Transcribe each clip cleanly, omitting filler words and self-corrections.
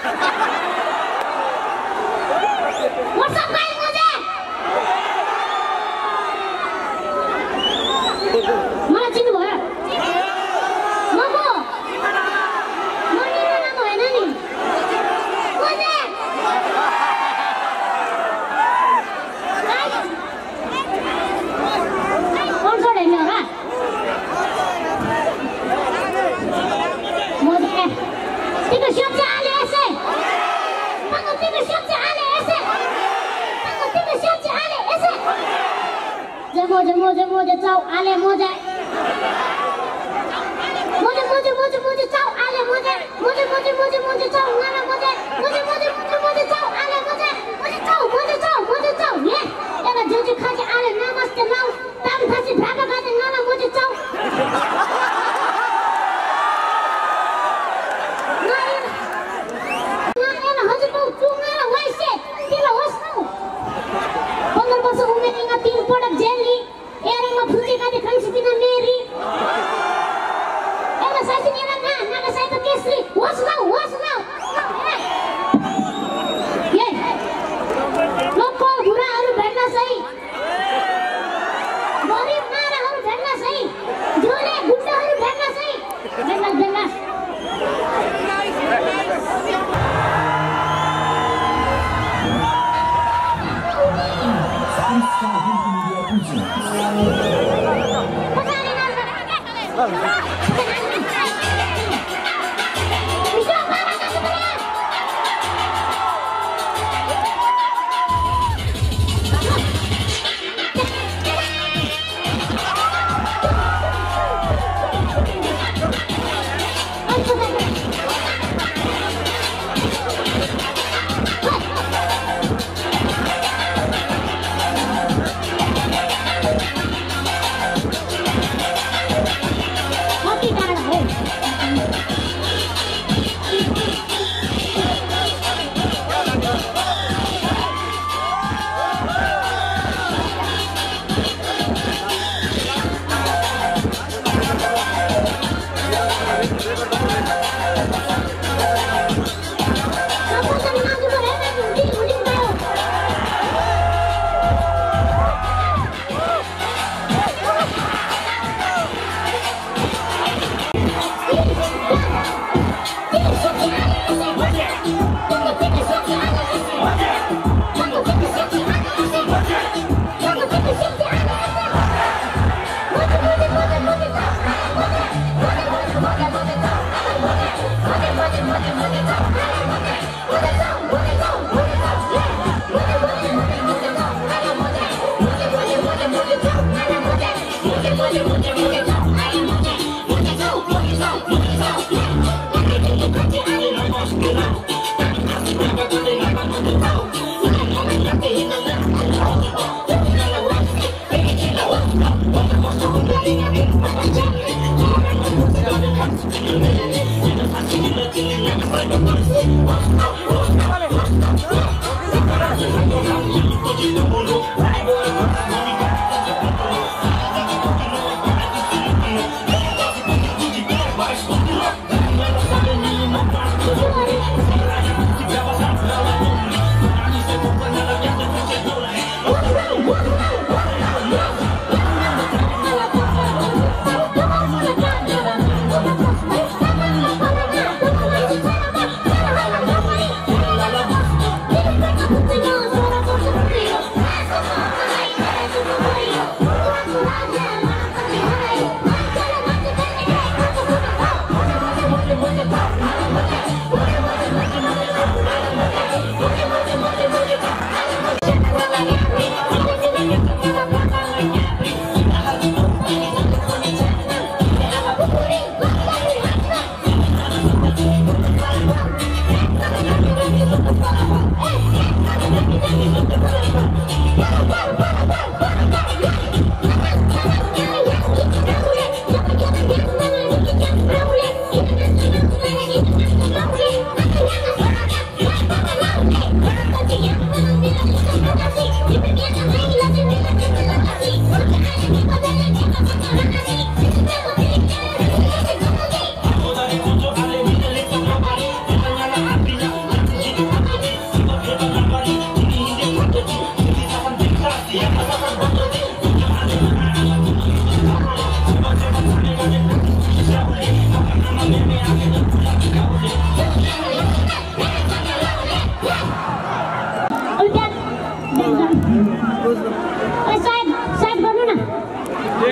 What's up, guys? मलाई चिन्नु भयो मको मनिरा नाम होइन नि कोजे कौन सा रहने वाला मोजे तिम्रो शब्द आले ऐसे मको तिम्रो शब्द आले ऐसे मको तिम्रो शब्द आले ऐसे मोजे चाउ आले मोजे मोजे चाउ आले मोजे चाउ नाना मोजे चाउ आले मोजे चाउ ये एना जोजी खाजे आले नमस्ते नाउ ताम फासी भागा खाजे नाना मोजे चाउ ना एना हजुर बउ चुंगाला वाइसे तिला होस्नु 15 वर्ष उमेर इंगा 3 पटक जेली एरेमा फुटी खाजे खाइसी बिना मेरी एना सासी नेरा नागा साइ त केसरी होस् न ये लोकल बुढाहरु भेट्न सही गरीब नाराहरु भेट्न सही झोले गुण्डाहरु भेट्न सही भेट्न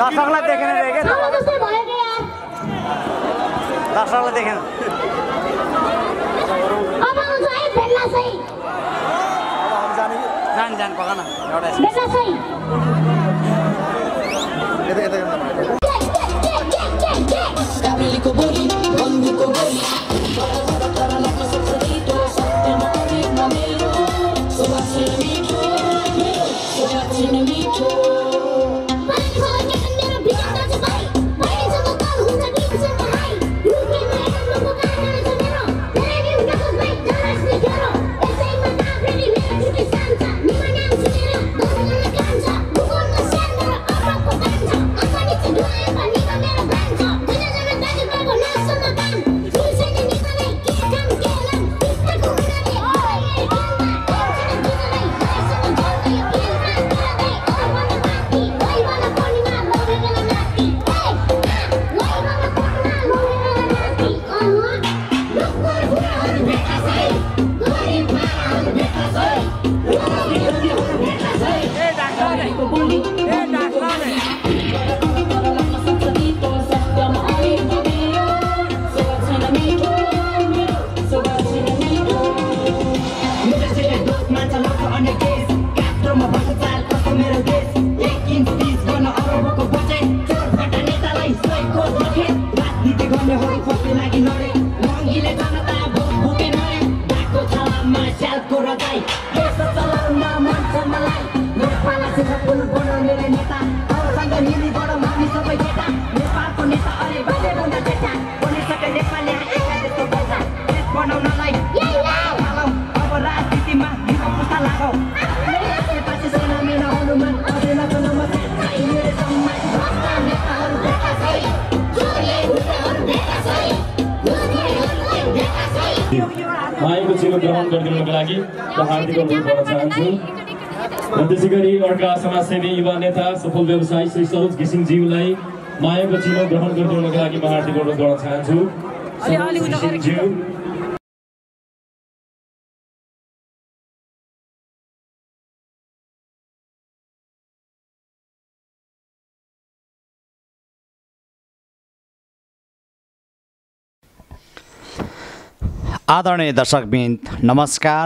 दर्शकलाई देखेन रे के सानो जस्तै भयो के यार दर्शकलाई देखेन अब आउँछ है भेट्ला चाहिँ जान पकान एउटा भेट्ला चाहिँ Kabeliko boli, bangiko boli. Para la cosa solito, satema boli mamelo. So what's in me too? So what's in me too? मायाको चिलो ग्रहण गरिदिनुको लागि हार्दिक अनुरोध गर्न चाहन्छु र त्यसै गरी अर्का समाजसेवी युवा नेता सफल व्यवसायी श्री सरोज घिसिङज्यूलाई मायाको चिलो ग्रहण गरिदिनुको लागि म हार्दिक अनुरोध गर्न चाहन्छु। आदरणीय दर्शकवृन्द नमस्कार।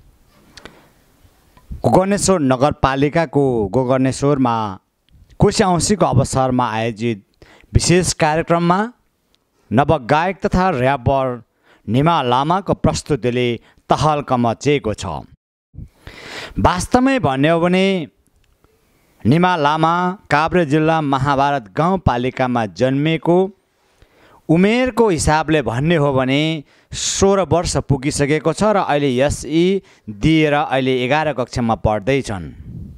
गोकर्णेश्वर नगरपालिकाको गोकर्णेश्वरमा कोशी औँसीको अवसरमा आयोजित विशेष कार्यक्रममा नवगायक तथा र्यापर निमा लामाको प्रस्तुतिले तहल्का मचेको छ। वास्तवमै भन्ने हो भने निमा लामा काभ्रे जिल्ला महाभारत गाउँपालिकामा जन्मेको, उमेरको हिसाबले भन्ने हो भने 16 वर्ष पुगिसकेको छ र अहिले एसई दिएर अहिले 11 कक्षामा पढ्दैछन्।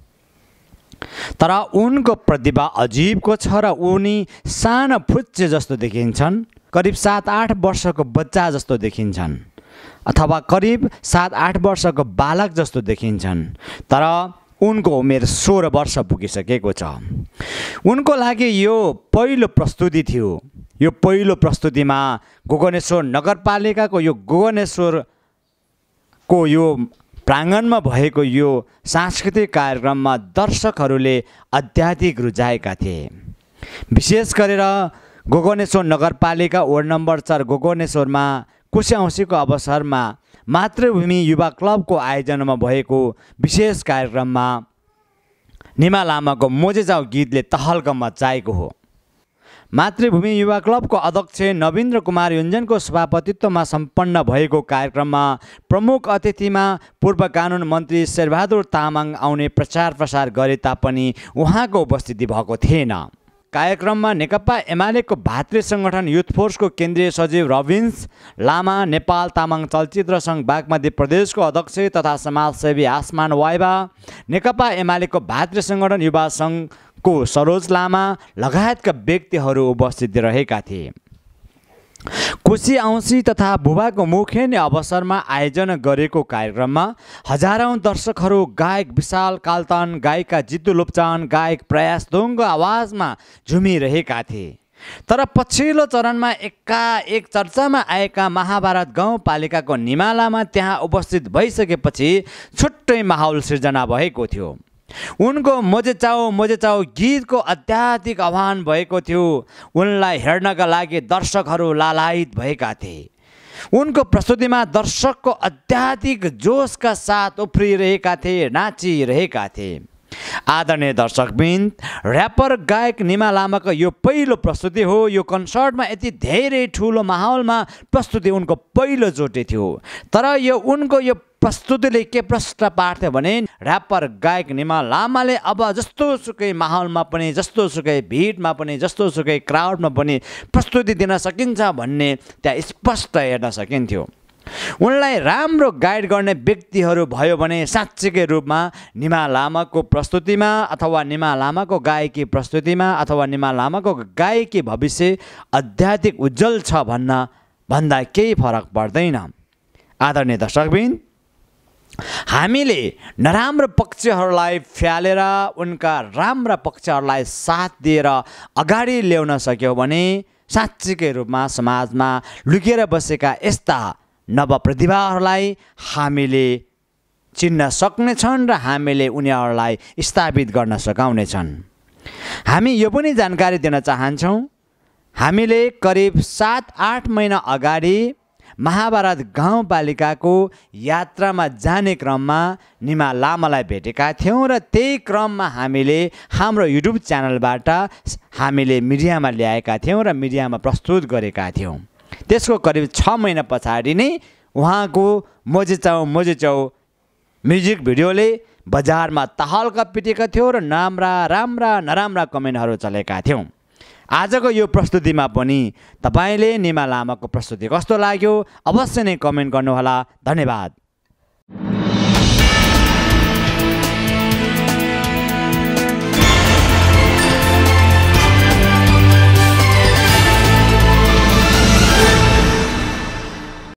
तर उनको प्रतिभा अजीबको छ र उनी सानो फुच्चे जस्तो देखिन्छन्, करिब 7-8 वर्षको बच्चा जस्तो देखिन्छन् अथवा करिब 7-8 वर्षको बालक जस्तो देखिन्छन्। तर उनको उमेर 16 वर्ष पुगिसकेको छ। उनको लागि यो पहिलो प्रस्तुति थियो। यो पहिलो प्रस्तुतिमा गोकर्णेश्वर नगरपालिकाको यो गोकर्णेश्वरको यो प्राङ्गणमा भएको यो सांस्कृतिक कार्यक्रममा दर्शकहरूले अत्याधिक रुचाएका थिए। विशेष गरेर गोकर्णेश्वर नगरपालिका वार्ड नम्बर 4 गोकर्णेश्वरमा कोशी औँसीको अवसरमा मातृभूमि युवा क्लबको आयोजनामा भएको विशेष कार्यक्रममा निमा लामाको मोजेजाउ गीतले तहल्का मचाएको हो। मातृभूमि युवा क्लबको अध्यक्ष नवीन्द्र कुमार योन्जनको सभापतित्वमा सम्पन्न भएको कार्यक्रममा प्रमुख अतिथिमा पूर्व कानुन मन्त्री शेरबहादुर तामाङ आउने प्रचार प्रसार गरे तापनि उहाँको उपस्थिति भएको थिएन। कार्यक्रममा नेकपा एमालेको भातृ सङ्गठन युथ फोर्सको केन्द्रीय सचिव रविन्स लामा, नेपाल तामाङ चलचित्र सङ्घ बागमती प्रदेशको अध्यक्ष तथा समाजसेवी आसमान वाइबा, नेकपा एमालेको भातृ सङ्गठन युवा सङ्घको सरोज लामा लगायतका व्यक्तिहरू उपस्थित रहेका थिए। कोशी औँसी तथा बुबाको मुखेनी अवसरमा आयोजना गरेको कार्यक्रममा हजारौं दर्शकहरू गायक विशाल काल्तन, गायिका जितु लोप्चान, गायक प्रयास दोङको आवाजमा झुमिरहेका थिए। तर पछिल्लो चरणमा एकाएक चर्चामा आएका महाभारत गाउँपालिकाको निमा लामा त्यहाँ उपस्थित भइसकेपछि छुट्टै माहौल सिर्जना भएको थियो। उनको मोजे चाउ गीतको आध्यात्मिक आह्वान भएको थियो। उनलाई हेर्नका लागि दर्शकहरू लालायित भएका थिए। उनको प्रस्तुतिमा दर्शकको आध्यात्मिक जोसका साथ उफ्रिरहेका थिए, नाचिरहेका थिए। आदरणीय दर्शकबिन, र्यापर गायक निमा लामाको यो पहिलो प्रस्तुति हो। यो कन्सर्टमा यति धेरै ठुलो माहौलमा प्रस्तुति उनको पहिलोचोटि थियो। तर यो उनको यो प्रस्तुतिले के प्रश्न पार्थ्यो भने र्यापर गायक निमा लामाले अब जस्तोसुकै माहौलमा पनि, जस्तोसुकै भिडमा पनि, जस्तोसुकै क्राउडमा पनि प्रस्तुति दिन सकिन्छ भन्ने त्यहाँ स्पष्ट हेर्न सकिन्थ्यो। उनलाई राम्रो गाइड गर्ने व्यक्तिहरू भयो भने साँच्चीकै रूपमा निमा लामाको प्रस्तुतिमा अथवा निमा लामाको गायकी प्रस्तुतिमा अथवा निमा लामाको गायकी भविष्य आध्यात्मिक उज्जवल छ भन्दा केही फरक पर्दैन। आदरणीय दर्शकबिन, हामीले नराम्रो पक्षहरूलाई फ्यालेर उनका राम्रा पक्षहरूलाई साथ दिएर अगाडि ल्याउन सक्यौँ भने साँच्चीकै रूपमा समाजमा लुकेर बसेका यस्ता नवप्रतिभाहरूलाई हामीले चिन्न सक्नेछन् र हामीले उनीहरूलाई स्थापित गर्न सकाउनेछन्। हामी यो पनि जानकारी दिन चाहन्छौँ, हामीले करिब 7-8 महिना अगाडि महाभारत गाउँपालिकाको यात्रामा जाने क्रममा निमा लामालाई भेटेका थियौँ र त्यही क्रममा हामीले हाम्रो युट्युब च्यानलबाट हामीले मिडियामा ल्याएका थियौँ र मिडियामा प्रस्तुत गरेका थियौँ। त्यसको करिब 6 महिना पछाडि नै उहाँको मोजे चाउ म्युजिक भिडियोले बजारमा तहल्का पिटेका थियो र नराम्रा कमेन्टहरू चलेका थियौँ। आजको यो प्रस्तुतिमा पनि तपाईँले निमा लामाको प्रस्तुति कस्तो लाग्यो अवश्य नै कमेन्ट गर्नुहोला। धन्यवाद।